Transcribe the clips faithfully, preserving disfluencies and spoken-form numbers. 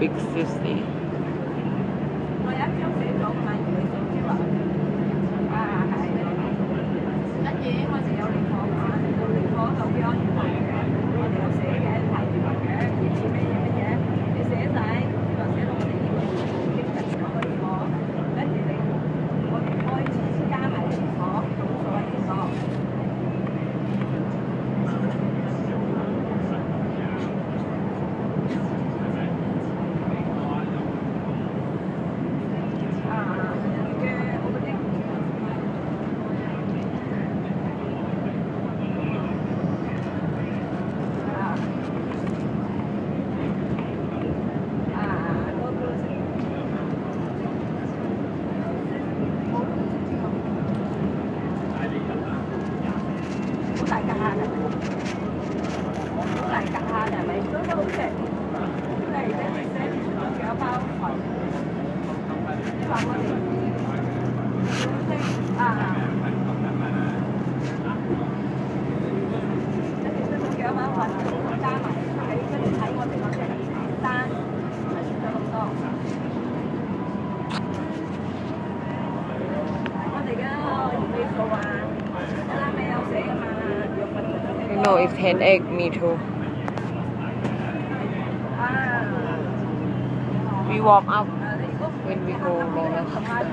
big city. 我有一張寫咗㗎嘛，如你想知話，啊係，跟住我哋有年貨嘛，有年貨就幾安全嘅，我哋有寫嘅排住嘅，建議咩嘢乜嘢，你寫晒，就寫到我哋呢個經濟嗰個年貨，跟住你我哋開始加埋年貨，總數係幾多？ No, it's ten egg, me too. We warm up when we go roller coaster.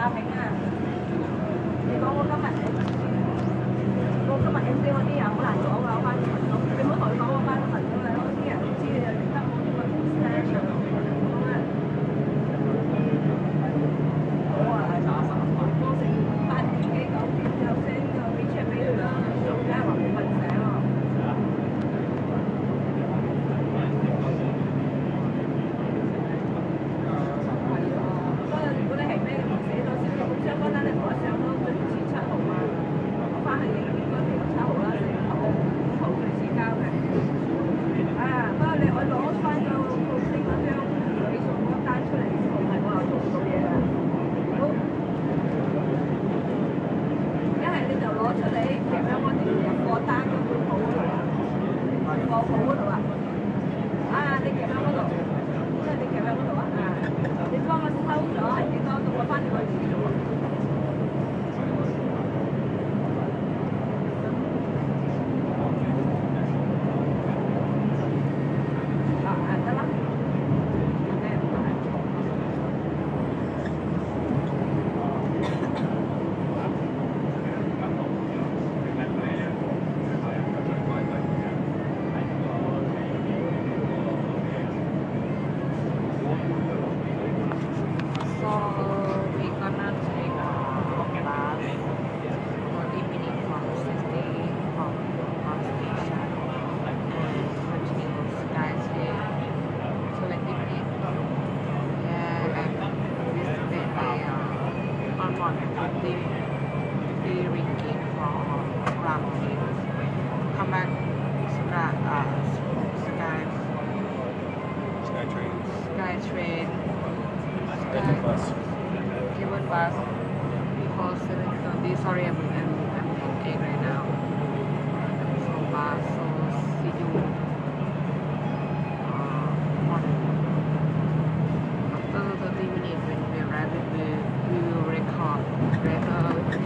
Train, cable bus, cable bus. Before seven thirty. Sorry, I'm I'm I'm egg right now. So bus, so see you uh, on after thirty minutes when we arrive. We we will record later.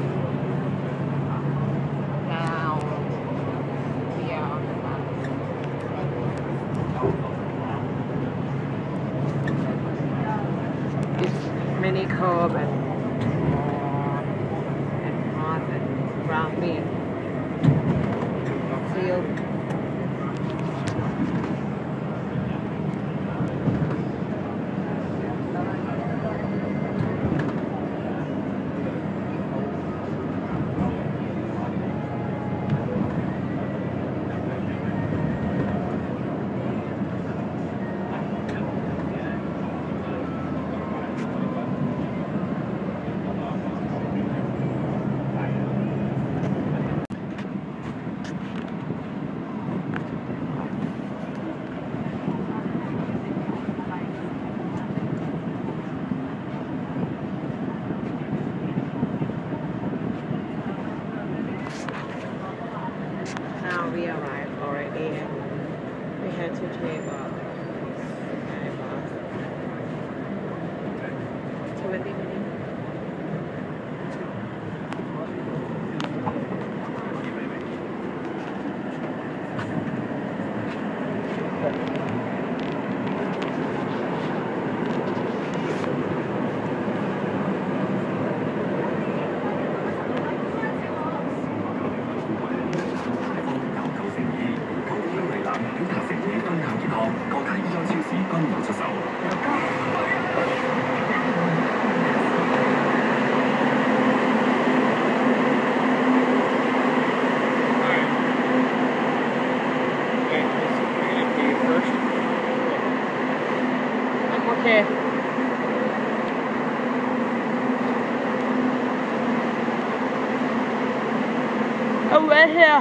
Now we are on the bus. Many curb and and hot and brownie. See you. twenty minutes. Okay. Oh, right here.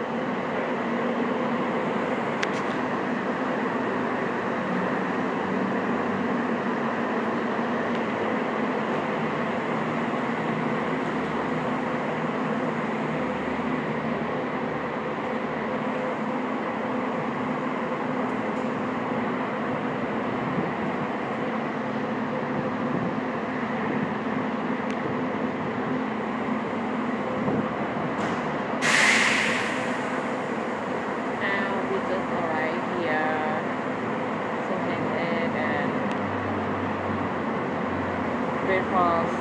Falls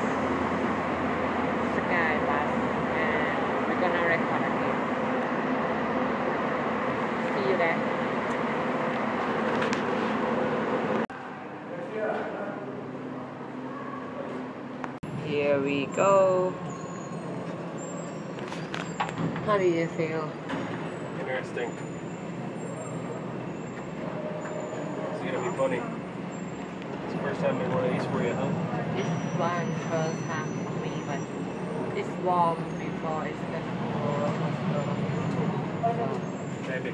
Sky Bus, and we're gonna record again. See you there. Here we go. How did you feel? Interesting. It's gonna be funny. It's the first time in one of these for you, huh? This one first time for me, but it's warm before it's the roller coaster. Maybe.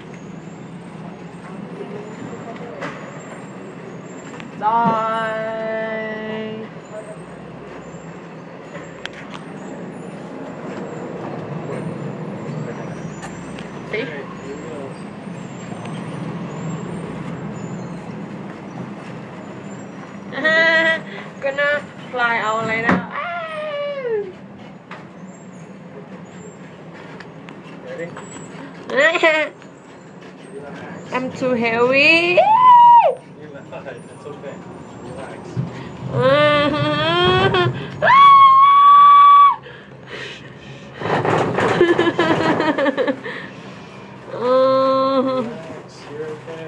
Bye. See? Gonna fly out later. Ah! Ready? I'm too heavy. You're not. It's okay. Relax. Relax. You're okay.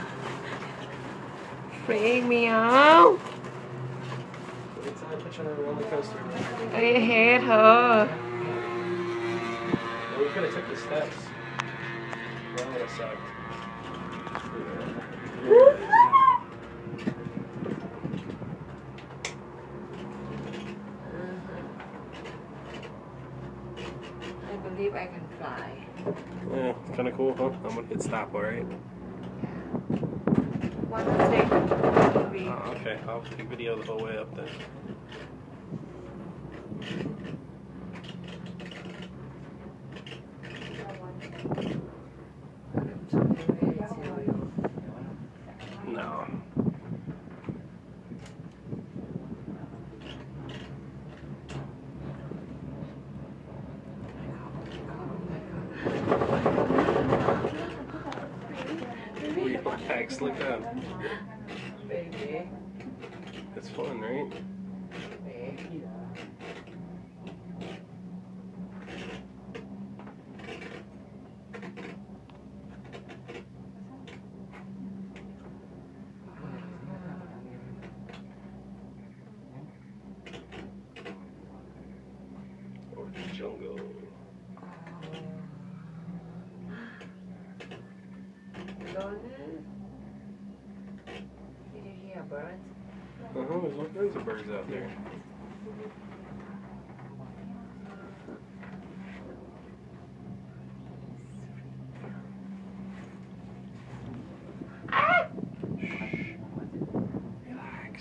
Freeing me out. It's time to put you on a roller coaster. I hate her. Well, we could have took the steps. That would have sucked. I believe I can fly. Yeah, it's kind of cool, huh? I'm gonna hit stop, alright? Wanna take a movie? Oh, okay, I'll take video the whole way up then. No. Relax, look up. Baby. It's fun, right? Baby. Or the jungle. Did you hear birds? Uh-huh, there's all kinds of birds out there. Shh. Relax.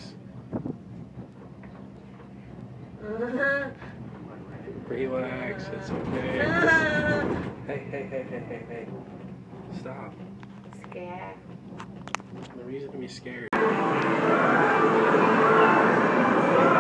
Relax, it's okay. Hey, hey, hey, hey, hey, hey. Stop. Scared. No reason to be scared.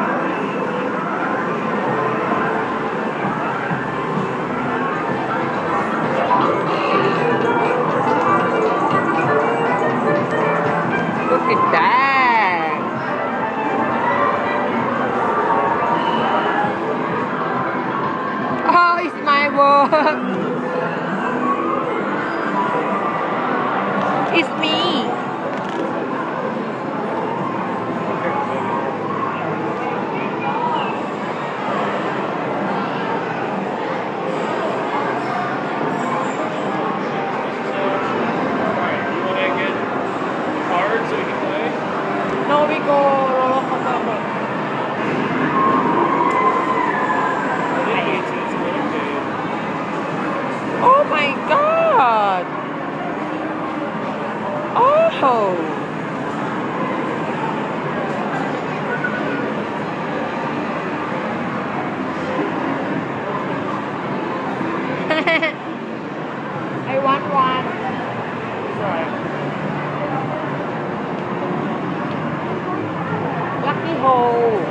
cold.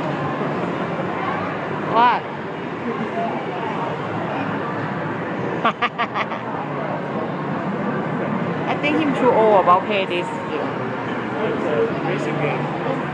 What? I think him too old about pay this year. It's a basic game.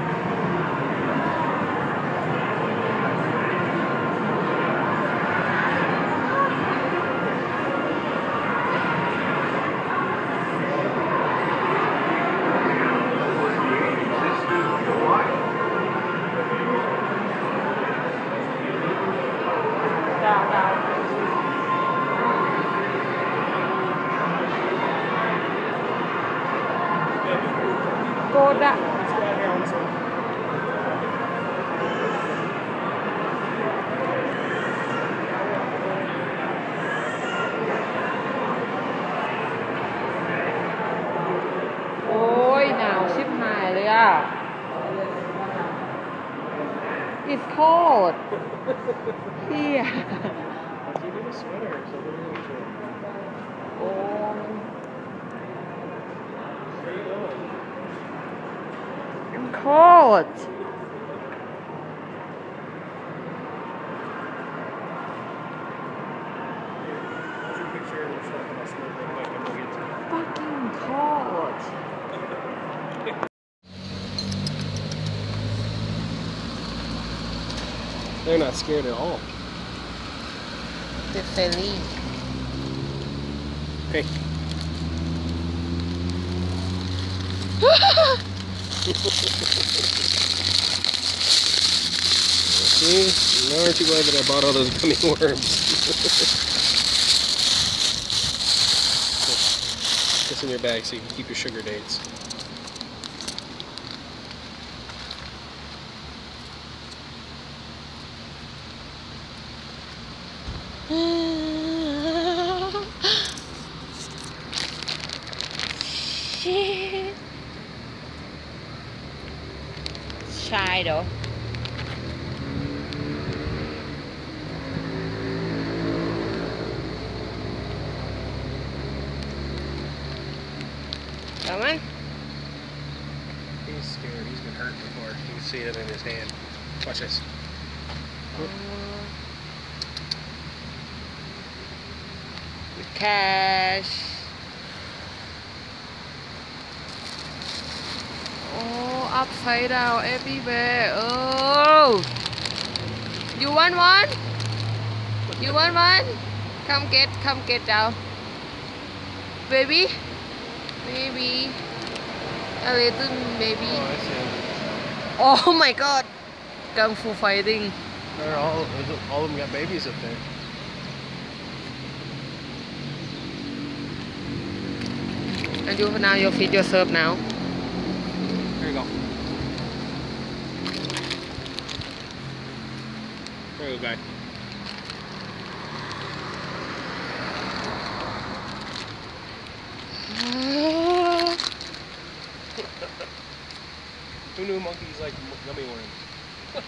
Go that. Ôi nào ship hàiเลยอ่ะ It's cold here. You need a sweater or something. Oh, Where you going? I'm cold. That's a picture of yourself in a snowflake like I'm looking to. Fucking cold. They're not scared at all. The ferry. Hey. See? Now aren't you glad that I bought all those gummy worms? Put this in your bag so you can keep your sugar dates. Shit. Shy though. Come on. He's scared. He's been hurt before. You can see it in his hand. Watch this. Cash. Oh, upside down everywhere. Oh. You want one? You want one? Come get, come get down. Baby? Baby. A little baby. Oh, I see. Oh my god. Kung Fu fighting. They're all, all of them got babies up there. And you now you feed yourself now. There you go. There you go, guy. Who knew monkeys like gummy worms?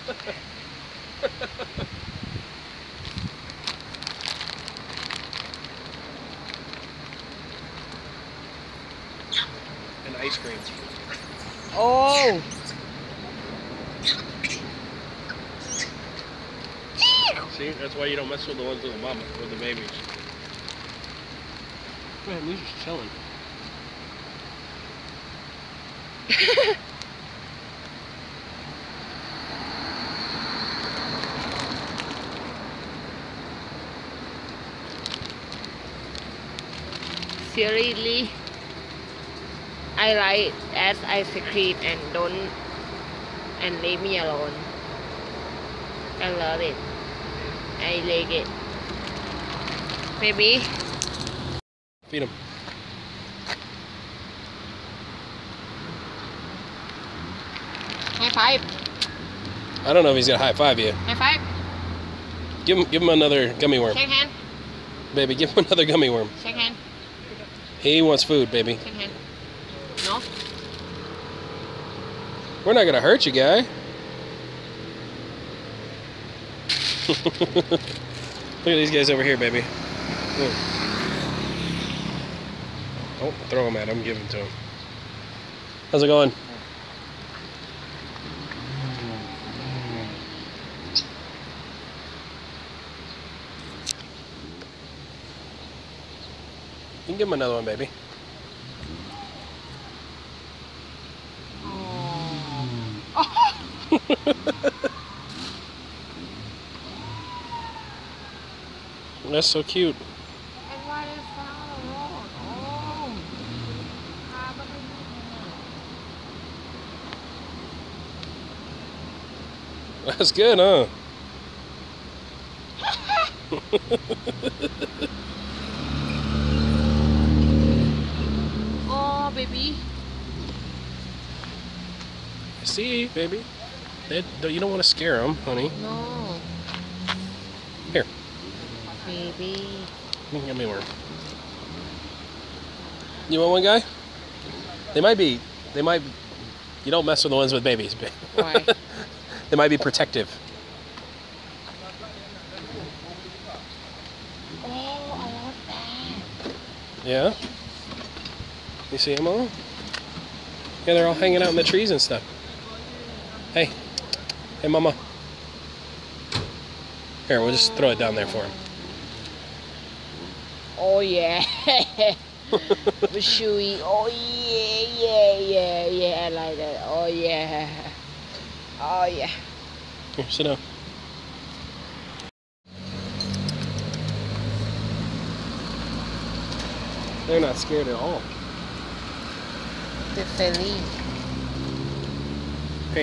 And ice cream. Oh. See, that's why you don't mess with the ones with the mama, with the babies. Man, these are chilling. Seriously, I like as ice cream and don't and leave me alone. I love it. I like it. Baby. Feed him. High five. I don't know if he's gonna high five you. High five. Give him, give him another gummy worm, Shake hand. baby. Give him another gummy worm. Shake hand. He wants food, baby. Shake hand. No. We're not gonna hurt you, guy. Look at these guys over here, baby. Look. Don't throw them at him. Give them to him. How's it going? can give him another one, baby. That's so cute. And why is that alone? Oh. That's good, huh? Oh, baby. I see, baby. They, you don't want to scare them, honey. No. Here. Baby. Give me one. You want one, guy? They might be. They might. You don't mess with the ones with babies. Why? They might be protective. Oh, I love that. Yeah. You see them all? Yeah, they're all hanging out in the trees and stuff. Hey. Hey, Mama. Here, we'll just throw it down there for him. Oh yeah. Chewy. Oh yeah, yeah, yeah, yeah. I like that. Oh yeah. Oh yeah. Here, sit down. They're not scared at all. The filly. Hey.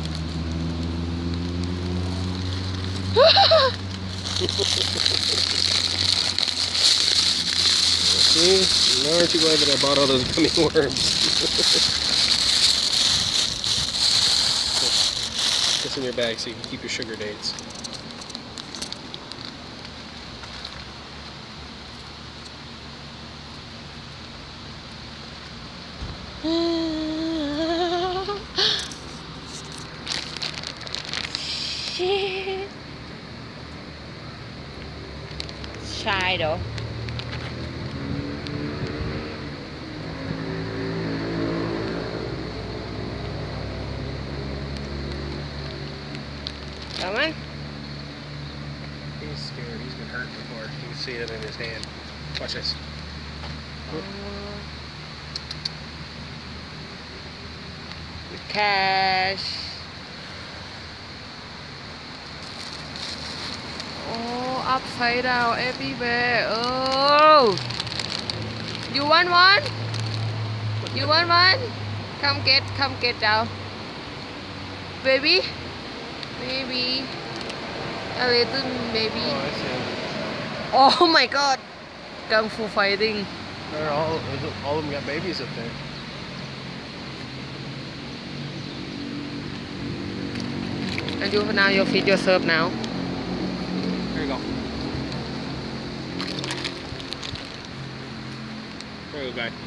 See? Now aren't you glad that I bought all those gummy worms? Put this in your bag so you can keep your sugar dates. Shit. Shy though. Come on. He's scared. He's been hurt before. You can see it in his hand. Watch this. Cash. Oh, upside down everywhere. Oh. You want one? You want one? Come get, come get down. Baby? Baby. A little baby. Oh, I see. Oh my god. Kung Fu fighting. They're all, all of them got babies up there. And you now you feed yourself now. Here you go. There you go, guy.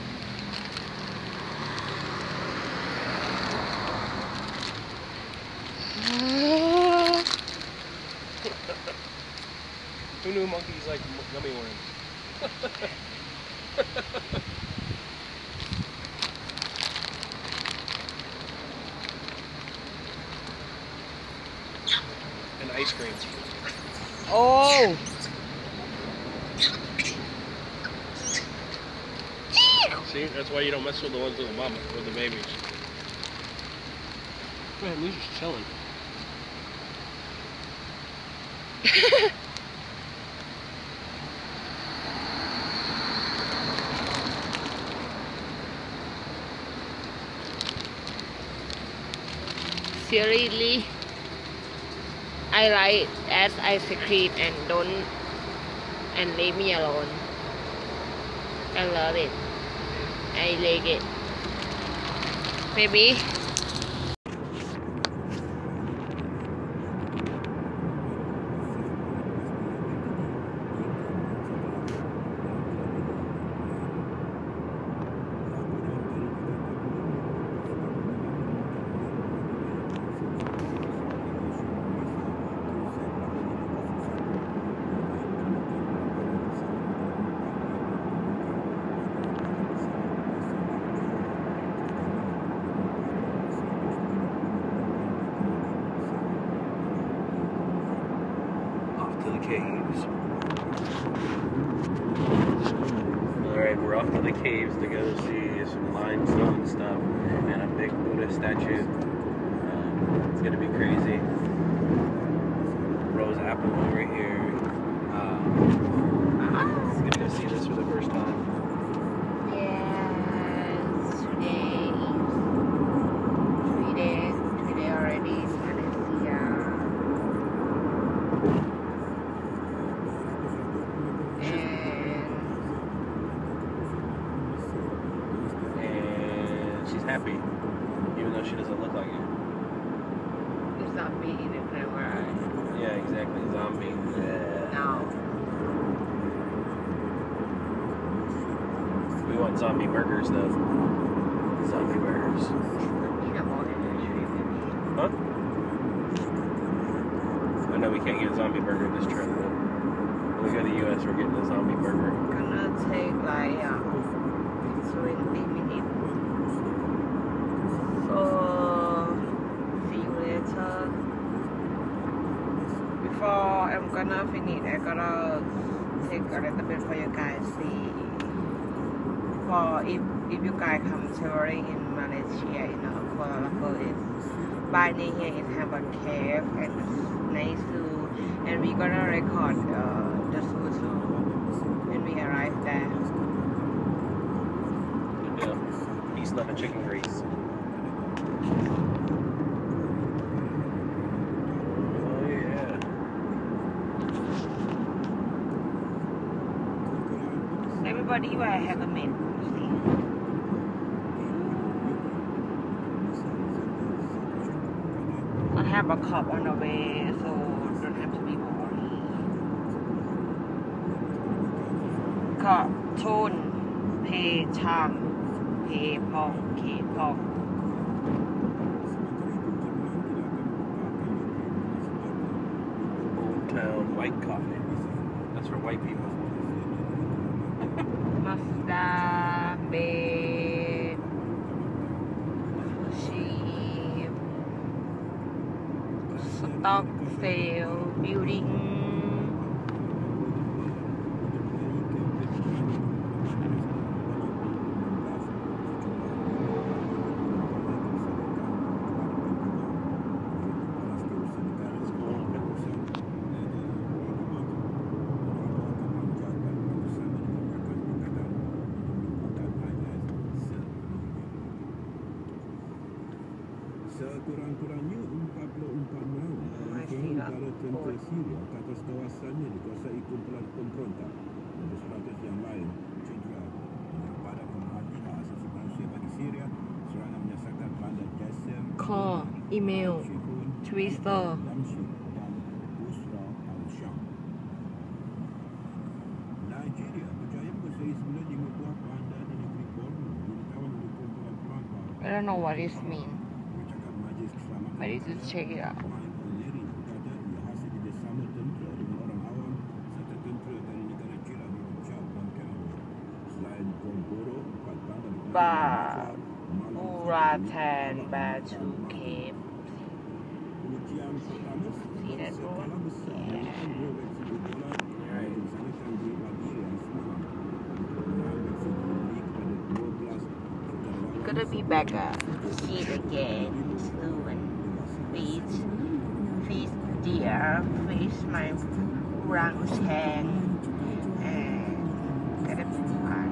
Who knew monkeys like gummy worms? And ice cream. Oh. See, that's why you don't mess with the ones with the mama, with the babies. Man, these are chilling. Seriously, I like as ice cream and don't and leave me alone. I love it. I like it. Baby. To the caves. All Alright, we're off to the caves to go see some limestone stuff and a big Buddha statue. Um, it's gonna be crazy. Rose apple over here. Um, I'm gonna go see this for the first time. Yes, today, three days, three days already is Malaysia. And she's happy, even though she doesn't look like it. It's not me in the camera. Yeah, exactly. Zombie. Yeah. No. We want zombie burgers though. Zombie burgers. Huh? I know we can't get a zombie burger this trip, but when we go to the U S, we're getting a zombie burger. Gonna take like uh, twenty minutes. So see you later. Before I'm gonna finish, I gotta take a little bit for you guys see. For if if you guys come touring in Malaysia, you know, Kuala Lumpur is by near here is have a cave and it's nice zoo, and we gonna record uh, the zoo too when we arrive there. Good deal. Peace, love, and chicken grease. Oh yeah. Everybody wear helmet. I have a cop on the way, so don't have to be worried. Cop, Tone, Pei Chang, Pei Pong, K Pong. Old Town White Coffee. That's for white people. Mazda, bed, sheep, stock sale, building. Sekurang-kurangnya empat puluh empat malam langsung antara tentera Syria ke atas kawasannya dikuasai kumpulan pemberontak dan seratus yang lain cedera. Pada pemerintahan asasi manusia bagi Syria, serangan menyasarkan bandar Qasem, Call, email, Twitter. dan Busra al-Sham. Nigeria berjaya menguasai sembilan lima buah bandar di negeri Borno yang ditawan oleh kumpulan pelampau. I don't know what this means, but you just check it out. Ba Uratan Batu Cave. See that door? Yeah. Gonna be back up. See it again soon. Please, please, dear, please, my orangutan, and gonna be fun.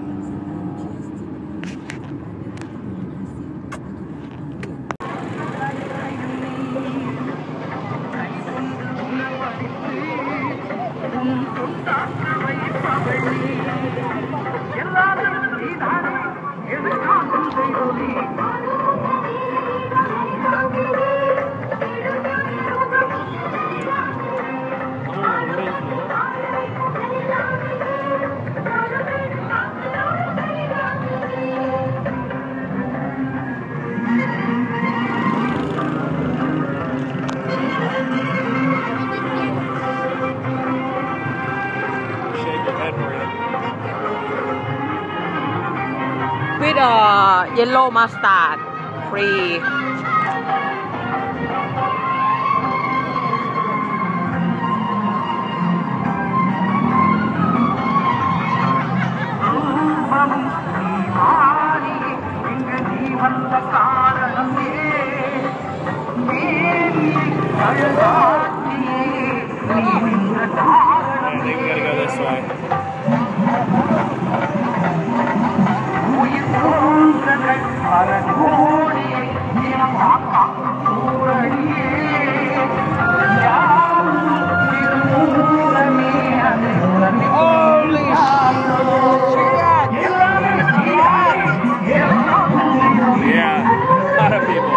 With a yellow mustard, free. think we gotta go this way. Holy shit! Yeah, a lot of people.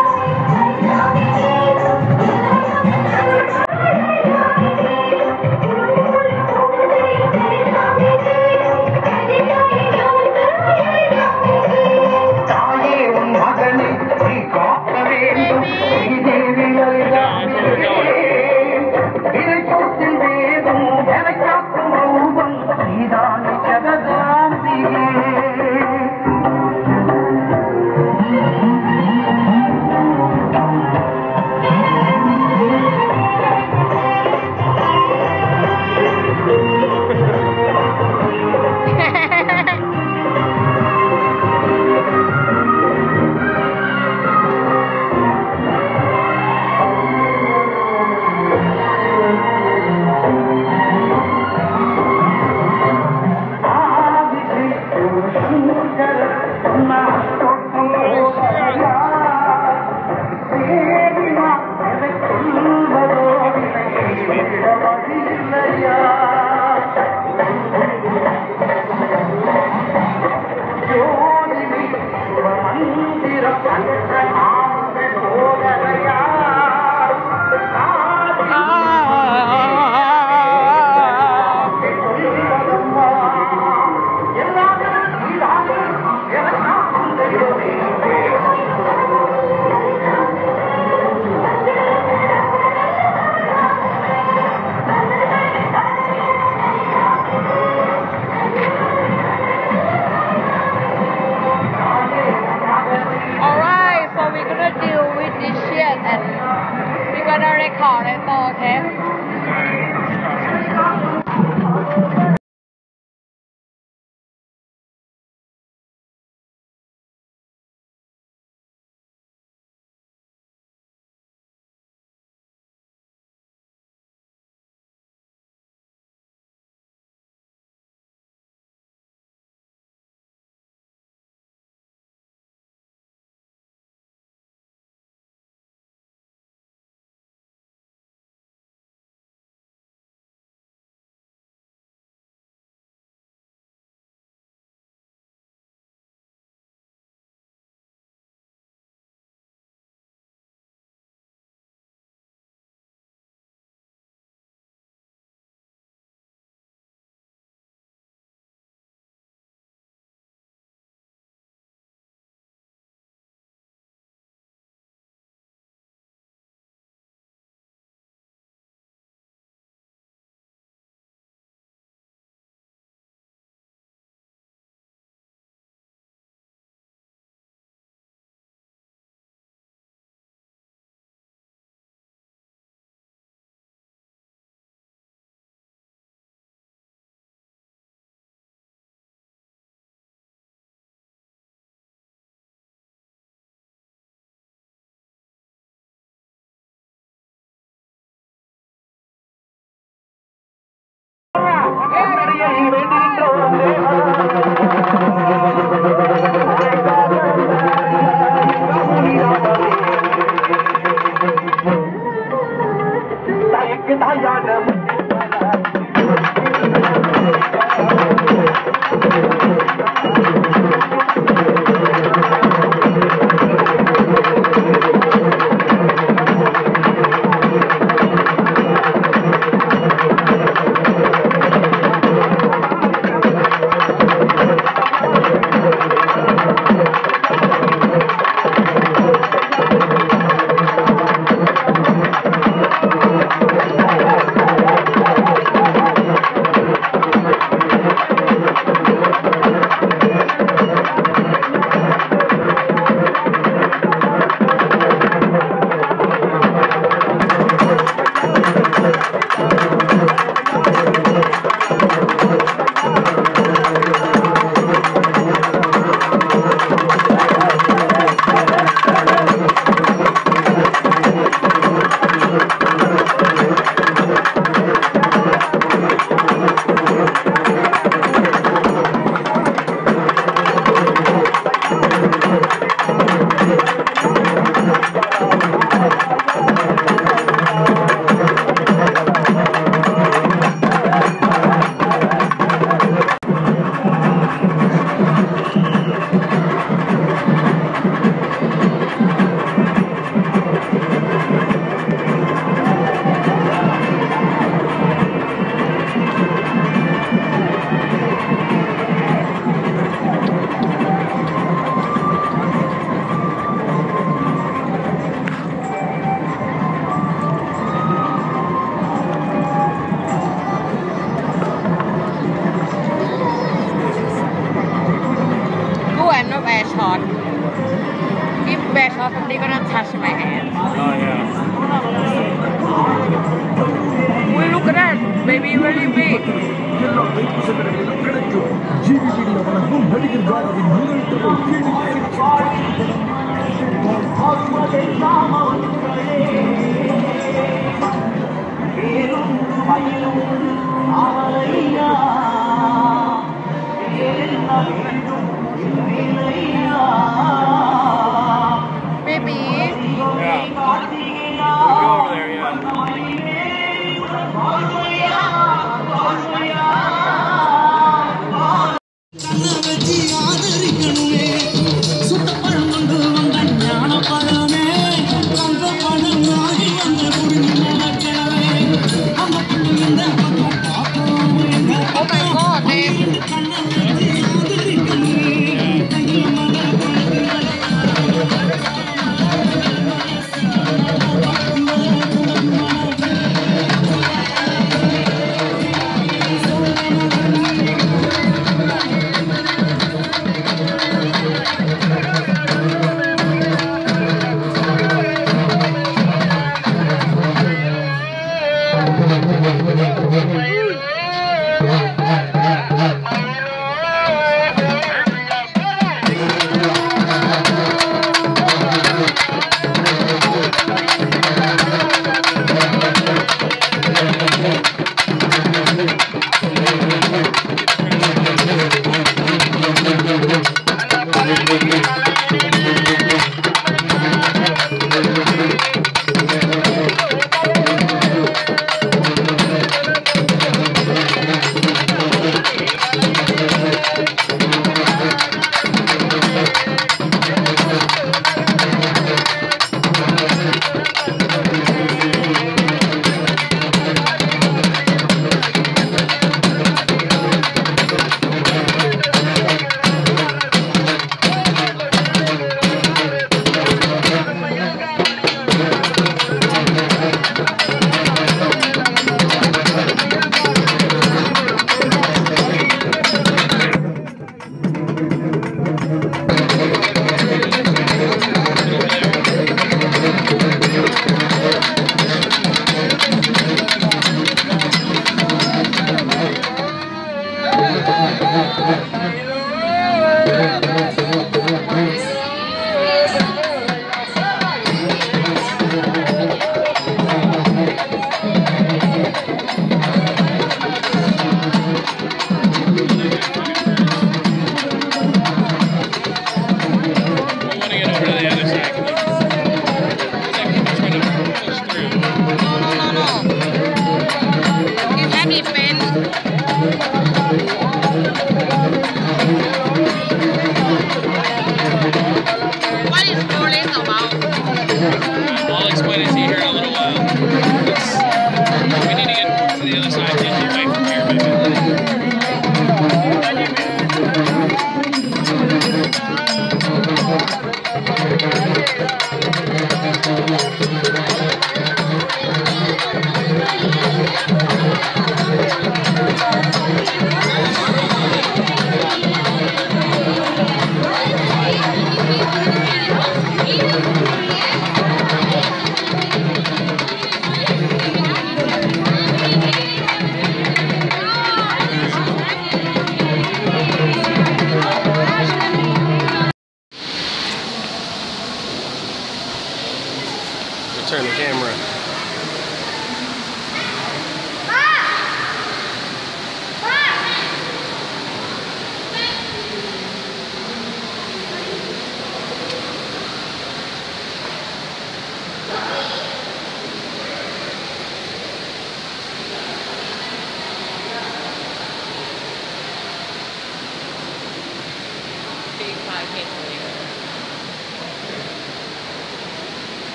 record it, okay?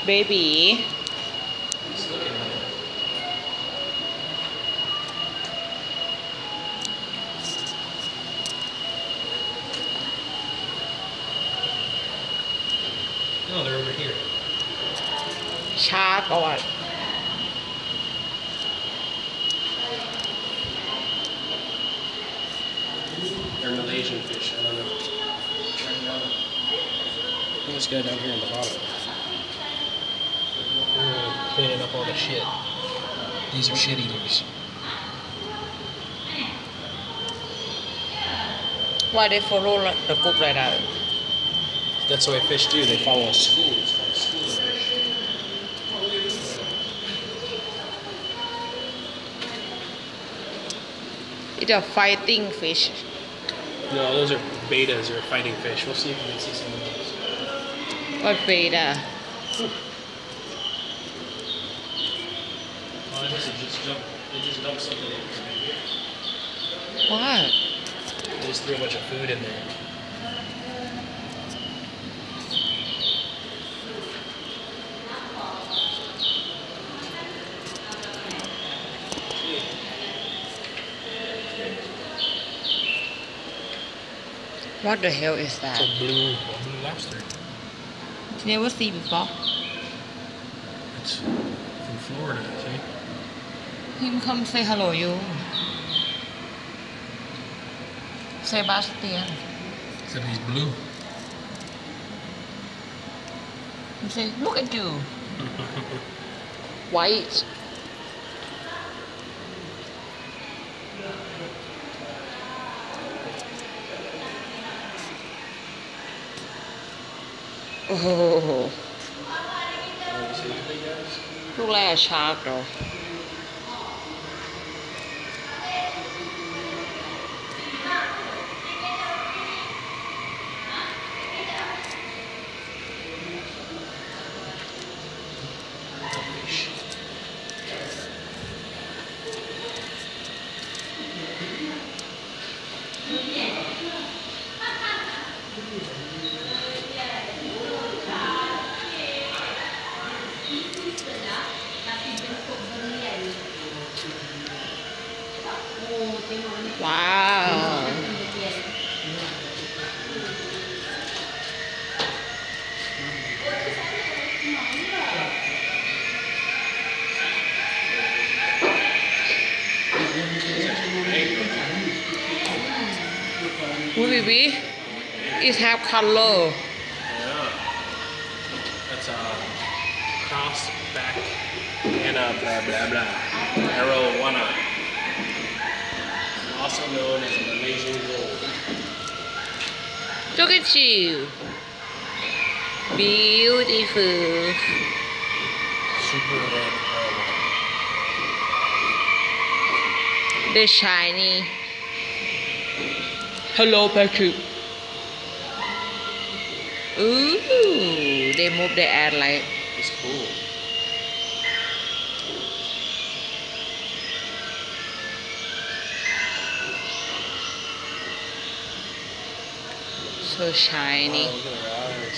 Baby. He's looking at it. No, they're over here. Shark or what? They're Malaysian fish. I don't know. This guy down here in the bottom. We're cleaning up all the shit. These are shit eaters. Why they follow the group like that? That's the way fish do. They follow a school. It's called a school of fish. It's a fighting fish. No, those are betas or fighting fish. We'll see if we can see some of those. What beta? Oh, I guess they just jump. They just dump something in. What? They just threw a bunch of food in there. What the hell is that? It's a blue, a blue lobster. Never seen before. It's from Florida, see? Him come say hello you. Sebastian. Except he's blue. He say, look at you. White. Oh, look like a shark though. Wow. Ooh, baby, it have color. Yeah. That's a cross back and a blah blah blah. Arowana. Also known as a Malaysian gold. Look at you. Beautiful. Super red pearl. They're shiny. Hello, Patrick. Ooh, they move their ass like. It's cool. So shiny. Wow, look at their eyes.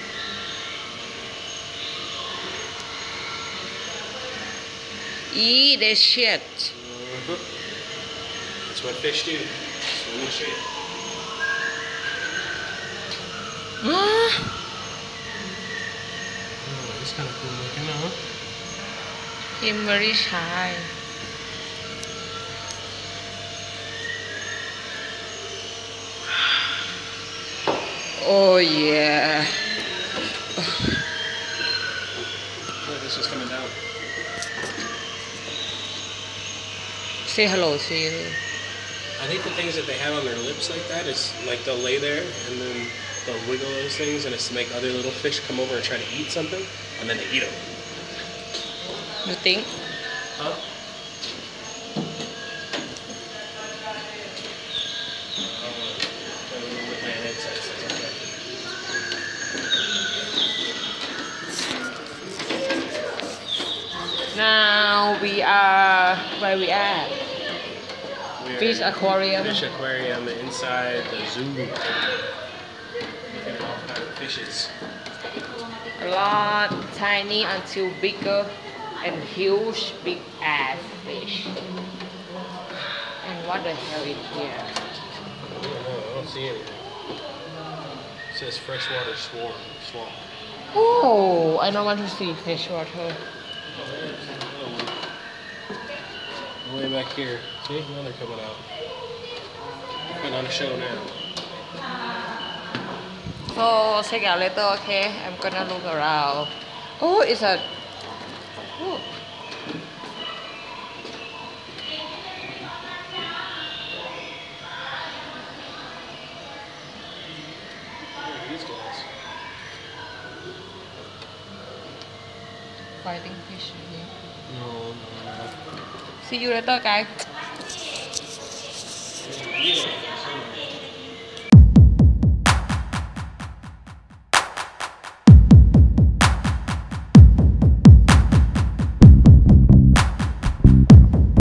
Eat that shit. Uh-huh. That's what fish do. Swim in shit. Ah, Oh, it's kind of cool looking, huh? him very shy. Oh yeah. Look, this is coming down. Say hello to you. I think the things that they have on their lips like that is like they'll lay there and then they'll wiggle those things and it's to make other little fish come over and try to eat something and then they eat them. You think? Huh? Now we are where we are. We're Fish in aquarium. Fish aquarium inside the zoo. Look at all kinds of fishes. Lot tiny until bigger and huge big ass fish. And what the hell is here? I don't know. I don't see anything. It says freshwater swarm. Swamp. Oh, I don't want to see fish water. Way back here. See? Now they're coming out. Putting on a show now. So check out later, okay? I'm gonna look around. Oh, it's a. Oh. These guys. Fighting fish here. No, no, no. See you later, guys.